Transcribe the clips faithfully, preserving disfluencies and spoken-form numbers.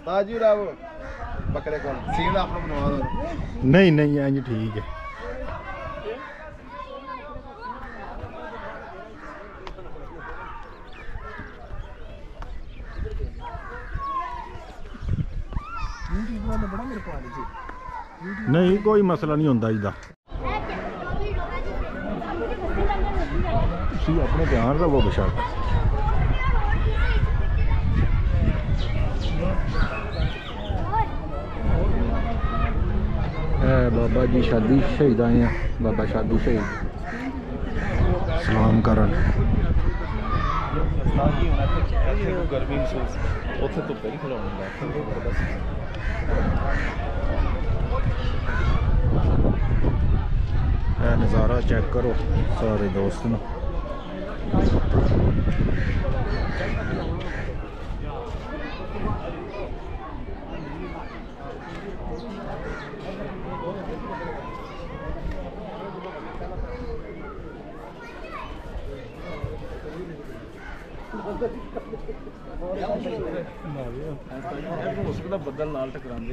ताजू राव बकरे कौन सीन आपने बनवा दो नहीं नहीं इंज ठीक है नहीं कोई मसला नहीं होता इसका अपने ध्यान रखो बेशक बाबा जी शादी शहीद आए हैं बाबा शादी शहीद सलाम करन गर्मी महसूस उत्थे तो पहले खिलाऊंगा नज़ारा चेक करो सारे दोस्त ना बदल नाल टकरांदे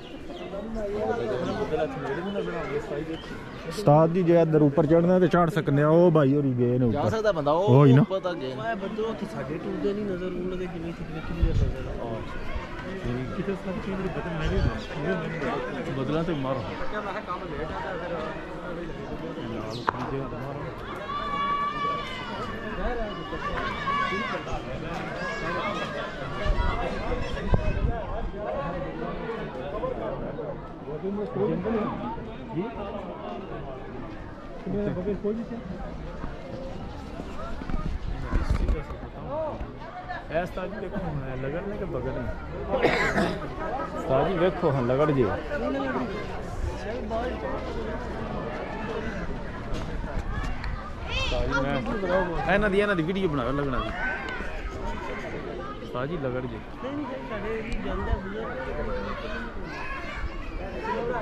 उस्ताद जी जे इधर ऊपर चढ़ना तो चढ़ सकते हैं। ओ भाई होरी गए ने ऊपर जा सकदा बंदा ओ पता गए मैं बंदो तो साडे टूटदे नहीं नजर उन दे कितनी कितनी क्लियर नजर आ किथे सब चीज बदल नहीं बदला तो मारो क्या मैं काम लेट आता फिर नाल समझे मारो जी देखो लगड़ ने के बगड़ में जी देखो हाँ लगड़ जी इन्हां दी इन्हां दी वीडियो बनाओ लगना दी जी लगड़ जी